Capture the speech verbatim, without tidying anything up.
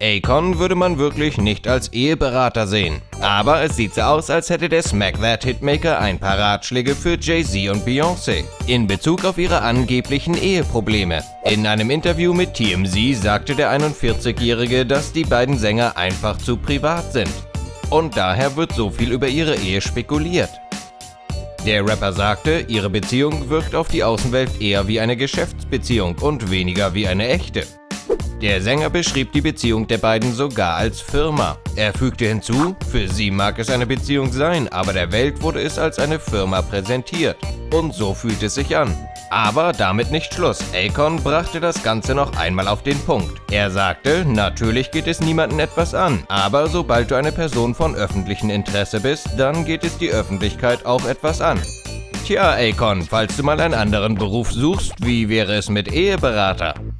Akon würde man wirklich nicht als Eheberater sehen. Aber es sieht so aus, als hätte der Smack That Hitmaker ein paar Ratschläge für Jay-Z und Beyoncé in Bezug auf ihre angeblichen Eheprobleme. In einem Interview mit T M Z sagte der einundvierzigjährige, dass die beiden Sänger einfach zu privat sind. Und daher wird so viel über ihre Ehe spekuliert. Der Rapper sagte, ihre Beziehung wirkt auf die Außenwelt eher wie eine Geschäftsbeziehung und weniger wie eine echte. Der Sänger beschrieb die Beziehung der beiden sogar als Firma. Er fügte hinzu, für sie mag es eine Beziehung sein, aber der Welt wurde es als eine Firma präsentiert. Und so fühlt es sich an. Aber damit nicht Schluss. Akon brachte das Ganze noch einmal auf den Punkt. Er sagte, natürlich geht es niemandem etwas an, aber sobald du eine Person von öffentlichem Interesse bist, dann geht es die Öffentlichkeit auch etwas an. Tja, Akon, falls du mal einen anderen Beruf suchst, wie wäre es mit Eheberater?